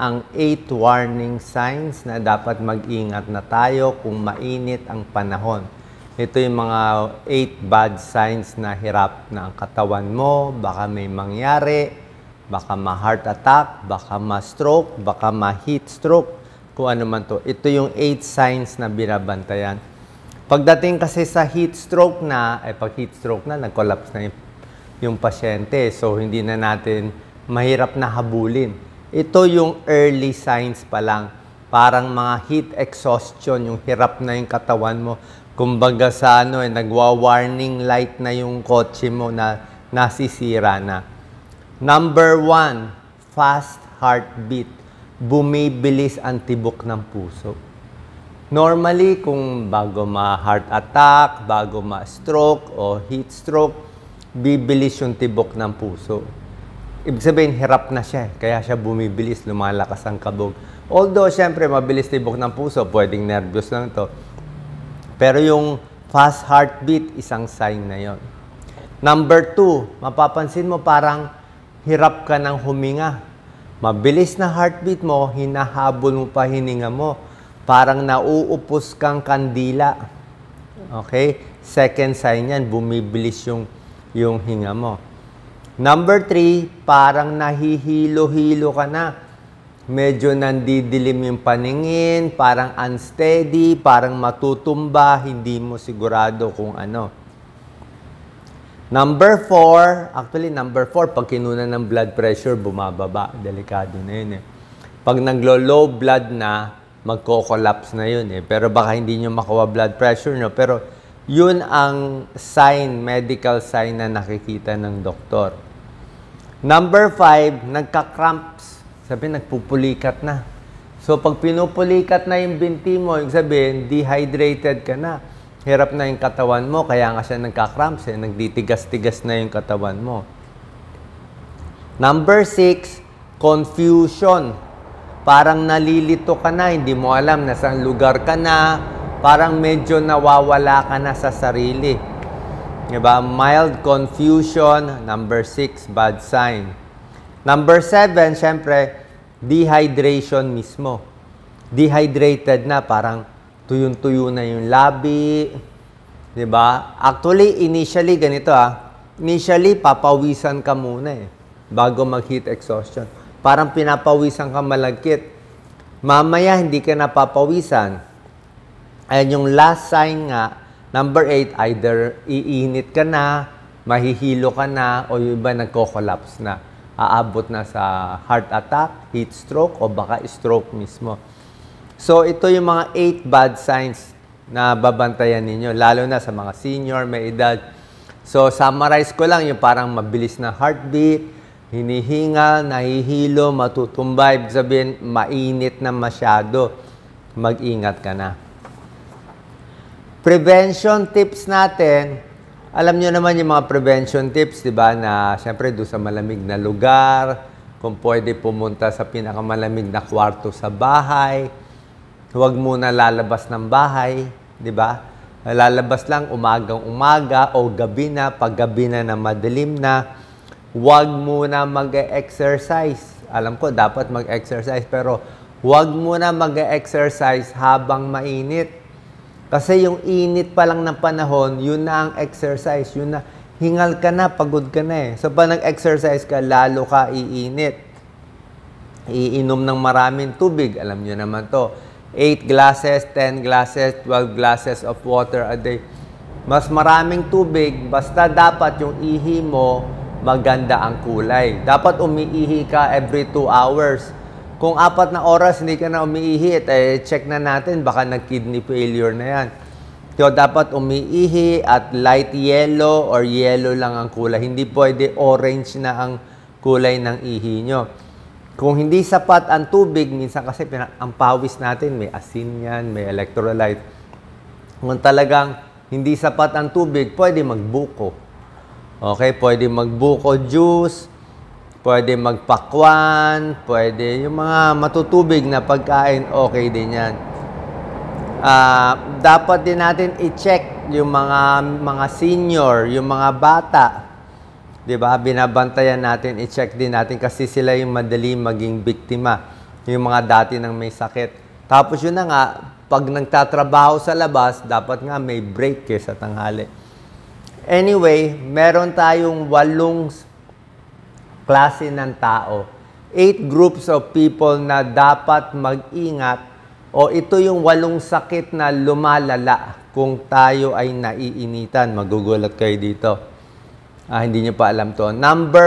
ang 8 warning signs na dapat mag-ingat na tayo kung mainit ang panahon. Ito yung mga 8 bad signs na hirap na ang katawan mo, baka may mangyari, baka ma-heart attack, baka ma-stroke, baka ma-heat stroke, kung ano man to. Ito yung 8 signs na binabantayan. Pagdating kasi sa heat stroke na, pag heat stroke na, nag-collapse na yung pasyente. So, hindi na natin mahirap na habulin. Ito yung early signs pa lang. Parang mga heat exhaustion, yung hirap na yung katawan mo. Kumbaga sa nagwa-warning light na yung kotse mo na nasisira na. Number 1, fast heartbeat. Bumibilis ang tibok ng puso. Normally, kung bago ma-heart attack, bago ma-stroke o heat stroke, bibilis yung tibok ng puso. Ibig sabihin, hirap na siya. Kaya siya bumibilis, lumalakas ang kabog. Although, syempre, mabilis tibok ng puso, pwedeng nervous lang to. Pero yung fast heartbeat, isang sign na yon. Number 2, mapapansin mo parang hirap ka ng huminga. Mabilis na heartbeat mo, hinahabol mo pa hininga mo. Parang nauupos kang kandila. Okay? Second sign yan, bumibilis yung hinga mo. Number 3, parang nahihilo-hilo ka na. Medyo nandidilim yung paningin, parang unsteady, parang matutumba, hindi mo sigurado kung ano. Number 4, number 4, pag kinunan ng blood pressure, bumababa. Delikado na yun Pag naglo-low blood na, magko-collapse na yun Pero baka hindi nyo makuha blood pressure nyo. Pero yun ang sign, medical sign na nakikita ng doktor. Number 5, nagka-cramps. Sabi, nagpupulikat na. So, pag pinupulikat na yung binti mo, yung sabihin, dehydrated ka na. Hirap na yung katawan mo, kaya nga siya nagka-cramps nagditigas-tigas na yung katawan mo. Number 6, confusion. Parang nalilito ka na, hindi mo alam nasaan lugar ka na, parang medyo nawawala ka na sa sarili. Diba? Mild confusion. Number 6, bad sign. Number 7, syempre, dehydration mismo. Dehydrated na, parang tuyong-tuyo na yung labi. Diba? Actually, initially, ganito Initially, papawisan ka muna bago mag-heat exhaustion. Parang pinapawisan ka malagkit. Mamaya, hindi ka napapawisan. Ayan yung last sign nga, number 8, either iinit ka na, mahihilo ka na, o yung iba nagko-collapse na. Aabot na sa heart attack, heat stroke, o baka stroke mismo. So, ito yung mga 8 bad signs na babantayan ninyo, lalo na sa mga senior, may edad. So, summarize ko lang yung parang mabilis na heartbeat, hinihingal, nahihilo, matutumba, ibig sabihin, mainit na masyado. Mag-ingat ka na. Prevention tips natin. Alam nyo naman yung mga prevention tips, di ba? Na siyempre doon sa malamig na lugar, kung pwede pumunta sa pinakamalamig na kwarto sa bahay, huwag muna lalabas ng bahay, di ba? Lalabas lang umagang-umaga o gabi na, pag gabi na madilim na, huwag muna mag-exercise. Alam ko, dapat mag-exercise, pero huwag muna mag-exercise habang mainit. Kasi yung init pa lang ng panahon, yun na ang exercise. Yun na, hingal ka na, pagod ka na So, pag nag-exercise ka, lalo ka iinit. Iinom ng maraming tubig. Alam nyo naman to. 8 glasses, 10 glasses, 12 glasses of water a day. Mas maraming tubig, basta dapat yung ihi mo, maganda ang kulay. Dapat umiihi ka every 2 hours. Kung 4 na oras hindi ka na umiihi, check na natin, baka nag-kidney failure na yan. So, dapat umiihi at light yellow or yellow lang ang kulay. Hindi pwede orange na ang kulay ng ihi nyo. Kung hindi sapat ang tubig, minsan kasi ang pawis natin, may asin yan, may electrolyte. Kung talagang hindi sapat ang tubig, pwede magbuko. Okay, pwede magbuko juice, pwede magpakwan, pwede yung mga matutubig na pagkain, okay din yan. Dapat din natin i-check yung mga senior, yung mga bata. Diba? Binabantayan natin, i-check din natin kasi sila yung madali maging biktima. Yung mga dati nang may sakit. Tapos yun na nga, pag nagtatrabaho sa labas, dapat nga may break sa tanghali. Anyway, meron tayong 8 klase ng tao. 8 groups of people na dapat mag-ingat o ito yung 8 sakit na lumalala kung tayo ay naiinitan. Magugulat kayo dito. Hindi nyo pa alam to. Number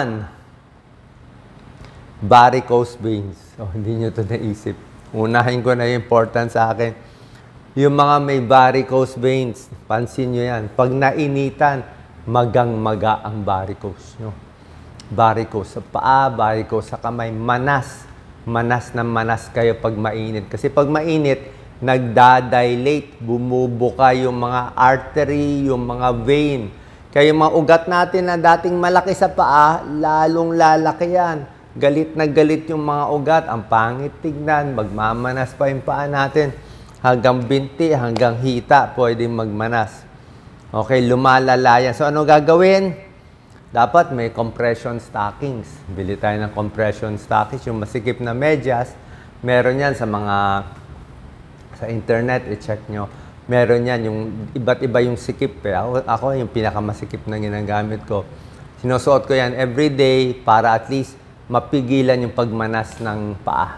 1, varicose veins. Hindi nyo to naisip. Unahin ko na yung important sa akin. Yung mga may varicose veins, pansin nyo yan. Pag nainitan, magang-maga ang varicose nyo. Varicose sa paa, varicose sa kamay, manas. Manas na manas kayo pag mainit. Kasi pag mainit, nagdadilate, bumubuka yung mga artery, yung mga vein. Kaya yung mga ugat natin na dating malaki sa paa, lalong lalaki yan. Galit na galit yung mga ugat, ang pangit tignan, magmamanas pa yung paa natin. Hanggang binti, hanggang hita, pwedeng magmanas. Okay, lumalala yan. So, ano gagawin? Dapat may compression stockings. Bili tayo ng compression stockings, yung masikip na medyas. Meron yan sa internet, i-check nyo. Meron yan, yung iba't iba yung sikip. Ako yung pinakamasikip na ginagamit ko. Sinusuot ko yan everyday para at least mapigilan yung pagmanas ng paa.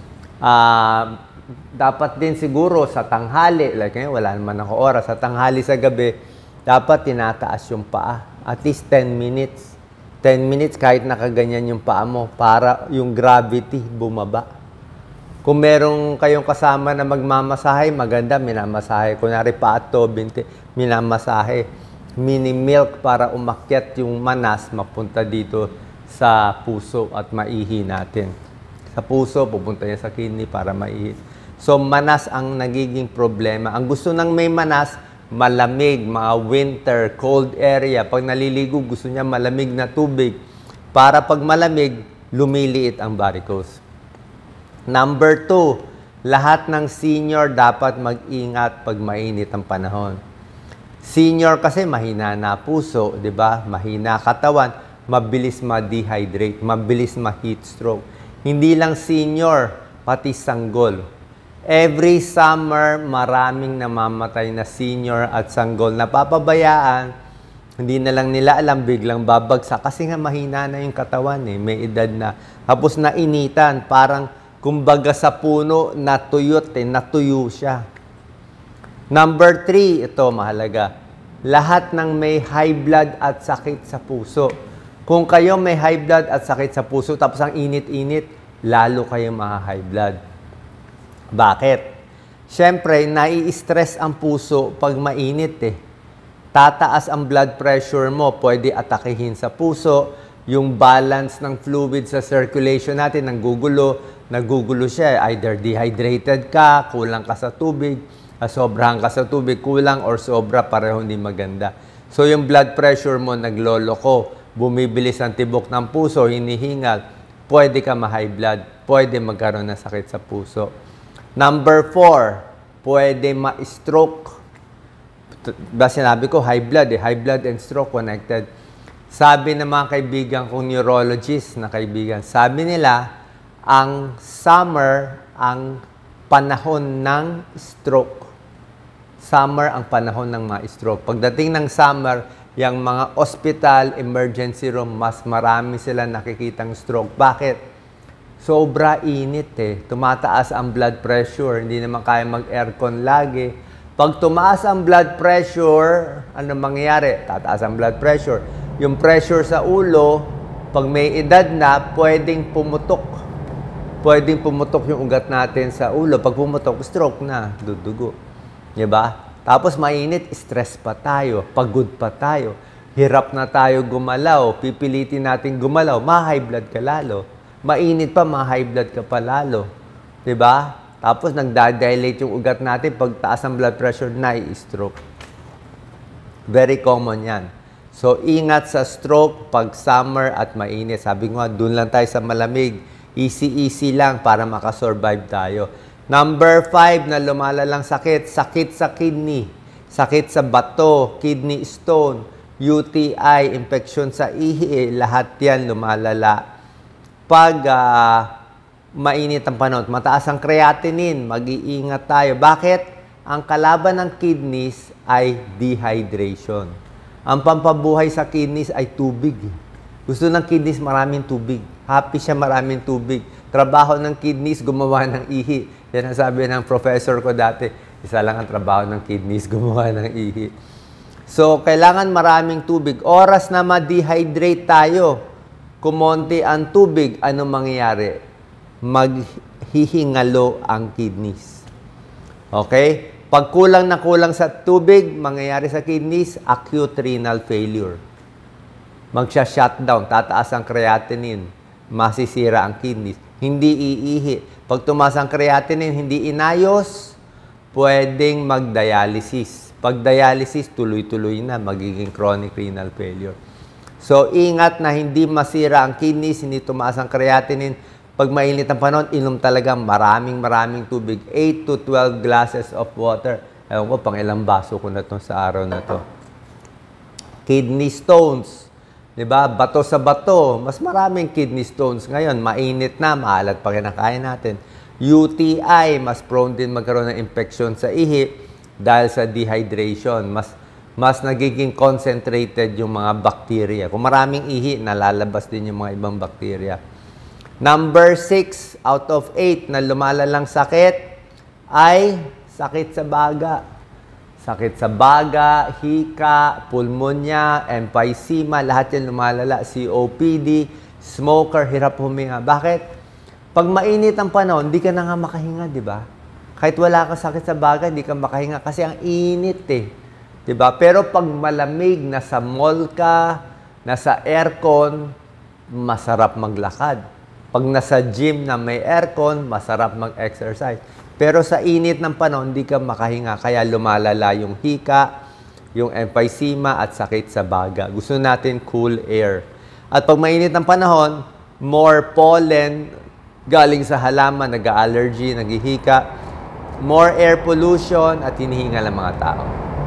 Dapat din siguro sa tanghali, like ngayon, wala naman ako oras, sa tanghali sa gabi, dapat tinataas yung paa. At least 10 minutes. 10 minutes kahit nakaganyan yung paa mo para yung gravity bumaba. Kung merong kayong kasama na magmamasahe, maganda, minamasahe. Kunwari paa to, binti, minamasahe. Mini milk para umakyat yung manas, mapunta dito sa puso at maihi natin. Sa puso, pupunta niya sa kidney para maihi. So, manas ang nagiging problema. Ang gusto ng may manas, malamig, mga winter, cold area. Pag naliligo, gusto niya malamig na tubig. Para pag malamig, lumiliit ang varicose. Number 2, lahat ng senior dapat mag-ingat pag mainit ang panahon. Senior kasi mahina na puso, di ba? Mahina katawan. Mabilis ma-dehydrate, mabilis ma-heat stroke. Hindi lang senior, pati sanggol. Every summer, maraming namamatay na senior at sanggol. Napapabayaan, hindi na lang nila alam, biglang babagsak. Kasi nga mahina na yung katawan, may edad na. Tapos nainitan, parang kumbaga sa puno, natuyot, natuyo siya. Number 3, ito mahalaga. Lahat ng may high blood at sakit sa puso. Kung kayo may high blood at sakit sa puso, tapos ang init-init, lalo kayo ma-high blood. Bakit? Siyempre, nai-stress ang puso pag mainit Tataas ang blood pressure mo, pwede atakihin sa puso, yung balance ng fluid sa circulation natin, nagugulo siya. Either dehydrated ka, kulang ka sa tubig, sobrahan ka sa tubig, kulang, or sobra, pareho hindi maganda. So, yung blood pressure mo nagloloko, bumibilis ang tibok ng puso, hinihingal, pwede ka ma-high blood, pwede magkaroon ng sakit sa puso. Number 4, pwede ma-stroke. Ba sinabi ko, high blood and stroke connected. Sabi ng mga kaibigan kong neurologist na kaibigan, sabi nila, ang summer ang panahon ng stroke. Summer ang panahon ng mga stroke. Pagdating ng summer, yung mga hospital, emergency room, mas marami sila nakikitang stroke. Bakit? Sobra init Tumataas ang blood pressure. Hindi naman kaya mag-aircon lagi. Pag tumaas ang blood pressure, ano mangyayari? Tataas ang blood pressure. Yung pressure sa ulo, pag may edad na, pwedeng pumutok. Pwedeng pumutok yung ugat natin sa ulo. Pag pumutok, stroke na, dudugo. Diba? Tapos mainit, stress pa tayo, pagod pa tayo, hirap na tayo gumalaw, pipilitin natin gumalaw, ma-high blood ka lalo. Mainit pa, ma-high blood ka pa lalo. Diba? Tapos nagdadilate yung ugat natin, pag taas ang blood pressure, nai-stroke. Very common yan. So, ingat sa stroke pag summer at mainit. Sabi ko nga, dun lang tayo sa malamig. Easy-easy lang para makasurvive tayo. Number 5 na lumalalang sakit, sakit sa kidney, sakit sa bato, kidney stone, UTI, infection sa ihi, lahat yan lumalala. Pag mainit ang panahon. Mataas ang creatinine, mag-iingat tayo. Bakit? Ang kalaban ng kidneys ay dehydration. Ang pampabuhay sa kidneys ay tubig. Gusto ng kidneys maraming tubig. Happy siya maraming tubig. Trabaho ng kidneys, gumawa ng ihi. Yan ang sabi ng professor ko dati. Isa lang ang trabaho ng kidneys, gumawa ng ihi. So, kailangan maraming tubig. Oras na ma-dehydrate tayo, kumonti ang tubig, ano mangyayari? Maghihingalo ang kidneys. Okay? Pag kulang na kulang sa tubig, mangyayari sa kidneys, acute renal failure. Magsha-shutdown, tataas ang creatinine, masisira ang kidneys. Hindi iihi. Pag tumaas ang creatinine, hindi inayos, pwedeng mag-dialysis. Pag dialysis, tuloy-tuloy na, magiging chronic renal failure. So, ingat na hindi masira ang kidneys, hindi tumaas ang creatinine. Pag mainit ang panahon, inom talaga maraming tubig. 8 to 12 glasses of water. Ewan ko, pang ilang baso ko na to sa araw na to. Kidney stones. Diba? Bato sa bato. Mas maraming kidney stones ngayon. Mainit na, maalat pa kinakain natin. UTI, mas prone din magkaroon ng infection sa ihi dahil sa dehydration. Mas nagiging concentrated yung mga bacteria. Kung maraming ihi, nalalabas din yung mga ibang bacteria. Number 6 out of 8 na lumalalang sakit ay sakit sa baga. Sakit sa baga, hika, pulmonya, emphysema, lahat yan lumalala. COPD, smoker, hirap huminga. Bakit? Pag mainit ang panahon, hindi ka na nga makahinga, di ba? Kahit wala kang sakit sa baga, hindi ka makahinga kasi ang init eh. Di ba? Pero pag malamig, nasa mall ka, nasa aircon, masarap maglakad. Pag nasa gym na may aircon, masarap mag-exercise. Pero sa init ng panahon, hindi ka makahinga. Kaya lumalala yung hika, yung emphysema at sakit sa baga. Gusto natin cool air. At pag mainit ang panahon, more pollen galing sa halaman, nag-allergy, naghihika. More air pollution at hinihingal ang mga tao.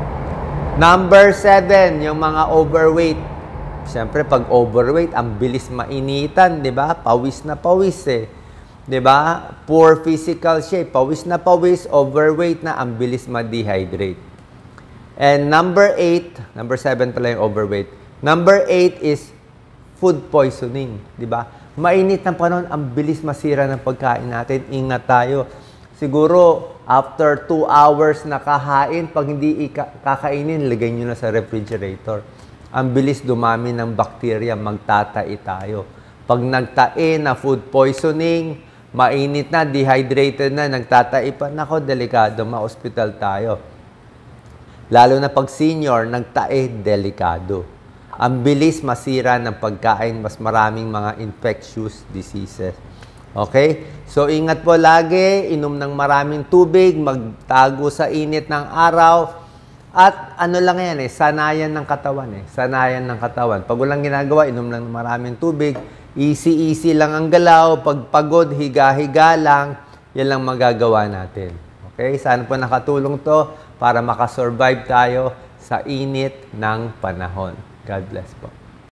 Number 7, yung mga overweight. Siyempre, pag overweight, ang bilis mainitan, di ba? Pawis na pawis eh. Di ba? Poor physical shape. Pawis na pawis, overweight na, ang bilis ma-dehydrate. And number 8, number 7 pala yung overweight. Number 8 is food poisoning, di ba? Mainit ng panahon, ang bilis masira ng pagkain natin. Ingat tayo. Siguro, after 2 hours na kahain, pag hindi kakainin, lagay nyo na sa refrigerator. Ang bilis dumami ng bacteria, magtatai tayo. Pag nagtae na food poisoning, mainit na, dehydrated na, nagtatai pa, nako, delikado, ma-hospital tayo. Lalo na pag senior, nagtae, delikado. Ang bilis masira ng pagkain, mas maraming mga infectious diseases. Okay? So, ingat po lagi, inom ng maraming tubig, magtago sa init ng araw, at ano lang yan eh, sanayan ng katawan eh. Sanayan ng katawan. Pag walang ginagawa, inom lang ng maraming tubig, easy lang ang galaw, pag pagod, higa-higa lang, yan lang magagawa natin. Okay? Sana po nakatulong to para makasurvive tayo sa init ng panahon. God bless po.